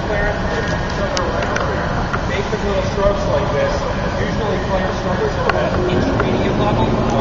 Clarence, basic little strokes like this. Usually players start at intermediate level.